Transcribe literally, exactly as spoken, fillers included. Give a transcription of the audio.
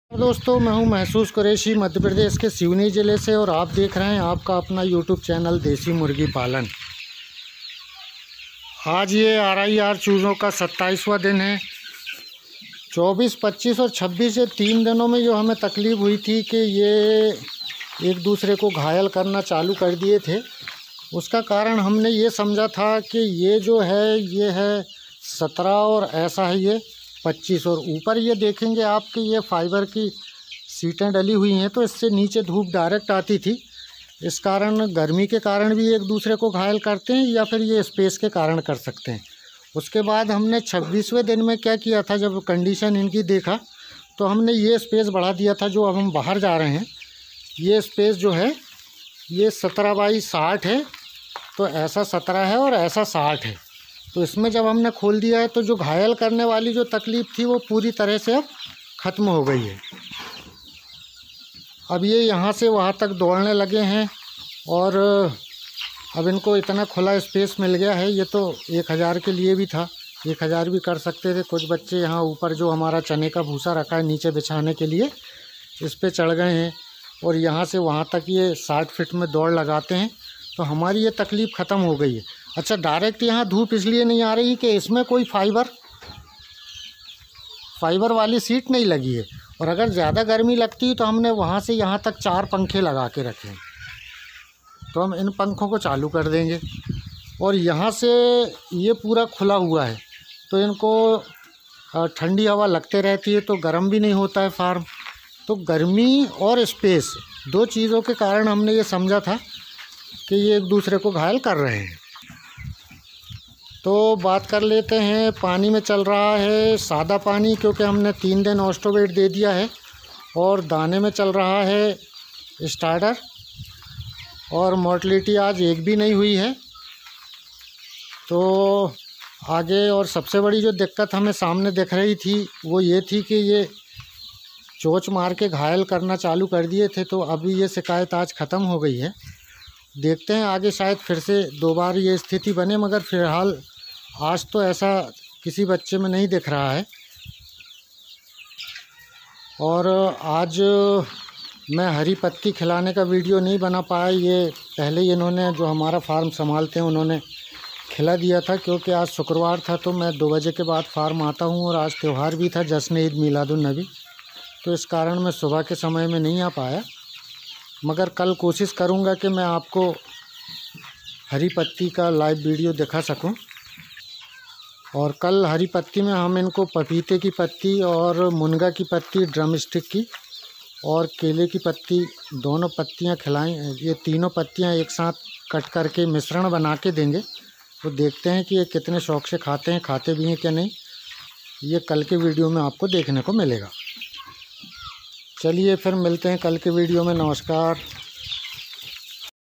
दोस्तों, मैं हूं महसूस कुरैशी, मध्य प्रदेश के सिवनी ज़िले से और आप देख रहे हैं आपका अपना यूट्यूब चैनल देसी मुर्गी पालन। आज ये आर आई आर चूज़ों का सत्ताईसवां दिन है। चौबीस, पच्चीस और छब्बीस ये तीन दिनों में जो हमें तकलीफ़ हुई थी कि ये एक दूसरे को घायल करना चालू कर दिए थे, उसका कारण हमने ये समझा था कि ये जो है ये है सत्रह और ऐसा है ये पच्चीस, और ऊपर ये देखेंगे आप कि ये फाइबर की सीटें डली हुई हैं, तो इससे नीचे धूप डायरेक्ट आती थी। इस कारण गर्मी के कारण भी एक दूसरे को घायल करते हैं या फिर ये स्पेस के कारण कर सकते हैं। उसके बाद हमने छब्बीसवें दिन में क्या किया था, जब कंडीशन इनकी देखा तो हमने ये स्पेस बढ़ा दिया था। जो अब हम बाहर जा रहे हैं ये स्पेस जो है ये सत्रह बाई साठ है, तो ऐसा सत्रह है और ऐसा साठ है। तो इसमें जब हमने खोल दिया है तो जो घायल करने वाली जो तकलीफ़ थी वो पूरी तरह से अब ख़त्म हो गई है। अब ये यहाँ से वहाँ तक दौड़ने लगे हैं और अब इनको इतना खुला स्पेस मिल गया है। ये तो एक हज़ार के लिए भी था, एक हज़ार भी कर सकते थे। कुछ बच्चे यहाँ ऊपर जो हमारा चने का भूसा रखा है नीचे बिछाने के लिए, इस पे चढ़ गए हैं और यहाँ से वहाँ तक ये साठ फीट में दौड़ लगाते हैं। तो हमारी ये तकलीफ़ ख़त्म हो गई है। अच्छा, डायरेक्ट यहाँ धूप इसलिए नहीं आ रही कि इसमें कोई फाइबर फाइबर वाली सीट नहीं लगी है, और अगर ज़्यादा गर्मी लगती है तो हमने वहाँ से यहाँ तक चार पंखे लगा के रखे हैं। तो हम इन पंखों को चालू कर देंगे और यहाँ से ये पूरा खुला हुआ है तो इनको ठंडी हवा लगते रहती है, तो गर्म भी नहीं होता है फार्म। तो गर्मी और स्पेस दो चीज़ों के कारण हमने ये समझा था कि ये एक दूसरे को घायल कर रहे हैं। तो बात कर लेते हैं, पानी में चल रहा है सादा पानी, क्योंकि हमने तीन दिन ऑस्टोवेट दे दिया है, और दाने में चल रहा है स्टार्टर, और मोर्टलिटी आज एक भी नहीं हुई है। तो आगे और सबसे बड़ी जो दिक्कत हमें सामने दिख रही थी वो ये थी कि ये चोंच मार के घायल करना चालू कर दिए थे। तो अभी ये शिकायत आज ख़त्म हो गई है। देखते हैं आगे शायद फिर से दो बार ये स्थिति बने, मगर फ़िलहाल आज तो ऐसा किसी बच्चे में नहीं दिख रहा है। और आज मैं हरी पत्ती खिलाने का वीडियो नहीं बना पाया, ये पहले ही इन्होंने जो हमारा फार्म संभालते हैं उन्होंने खिला दिया था, क्योंकि आज शुक्रवार था तो मैं दो बजे के बाद फार्म आता हूँ और आज त्यौहार भी था, जश्न ईद मिलादुन नबी, तो इस कारण मैं सुबह के समय में नहीं आ पाया। मगर कल कोशिश करूंगा कि मैं आपको हरी पत्ती का लाइव वीडियो दिखा सकूं। और कल हरी पत्ती में हम इनको पपीते की पत्ती और मुनगा की पत्ती, ड्रम स्टिक की और केले की पत्ती, दोनों पत्तियां खिलाएं। ये तीनों पत्तियां एक साथ कट करके मिश्रण बना के देंगे, तो देखते हैं कि ये कितने शौक़ से खाते हैं, खाते भी हैं क्या नहीं, ये कल के वीडियो में आपको देखने को मिलेगा। चलिए फिर मिलते हैं कल के वीडियो में। नमस्कार।